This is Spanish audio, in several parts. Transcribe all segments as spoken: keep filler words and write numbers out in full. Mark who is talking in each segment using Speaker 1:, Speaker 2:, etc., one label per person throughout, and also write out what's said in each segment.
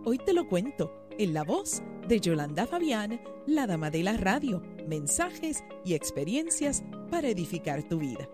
Speaker 1: Hoy te lo cuento en la voz de Yolanda Fabián, la dama de la radio, mensajes y experiencias para edificar tu vida.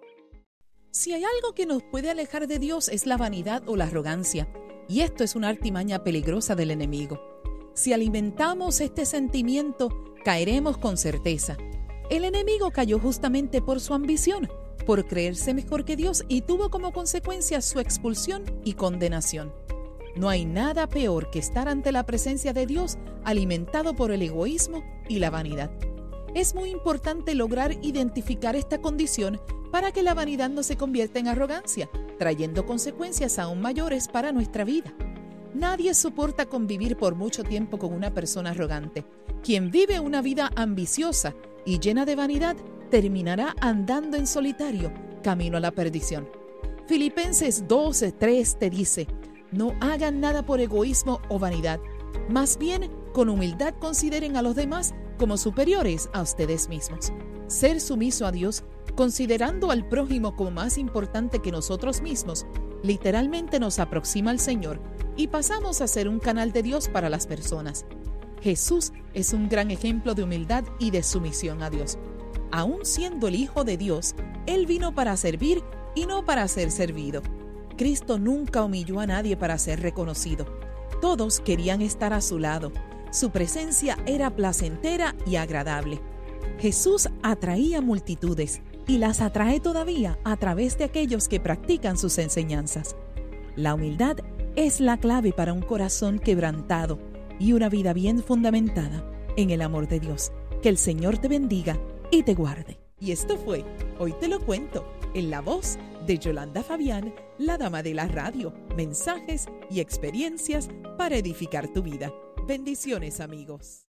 Speaker 1: Si hay algo que nos puede alejar de Dios es la vanidad o la arrogancia, y esto es una artimaña peligrosa del enemigo. Si alimentamos este sentimiento, caeremos con certeza. El enemigo cayó justamente por su ambición, por creerse mejor que Dios, y tuvo como consecuencia su expulsión y condenación. No hay nada peor que estar ante la presencia de Dios alimentado por el egoísmo y la vanidad. Es muy importante lograr identificar esta condición para que la vanidad no se convierta en arrogancia, trayendo consecuencias aún mayores para nuestra vida. Nadie soporta convivir por mucho tiempo con una persona arrogante. Quien vive una vida ambiciosa y llena de vanidad terminará andando en solitario, camino a la perdición. Filipenses doce tres te dice: no hagan nada por egoísmo o vanidad, más bien con humildad consideren a los demás como superiores a ustedes mismos. Ser sumiso a Dios, considerando al prójimo como más importante que nosotros mismos, literalmente nos aproxima al Señor y pasamos a ser un canal de Dios para las personas. Jesús es un gran ejemplo de humildad y de sumisión a Dios. Aún siendo el Hijo de Dios, Él vino para servir y no para ser servido. Cristo nunca humilló a nadie para ser reconocido. Todos querían estar a su lado. Su presencia era placentera y agradable. Jesús atraía multitudes y las atrae todavía a través de aquellos que practican sus enseñanzas. La humildad es la clave para un corazón quebrantado y una vida bien fundamentada en el amor de Dios. Que el Señor te bendiga y te guarde. Y esto fue Hoy Te Lo Cuento, en la voz de Yolanda Fabián, la dama de la radio, mensajes y experiencias para edificar tu vida. Bendiciones, amigos.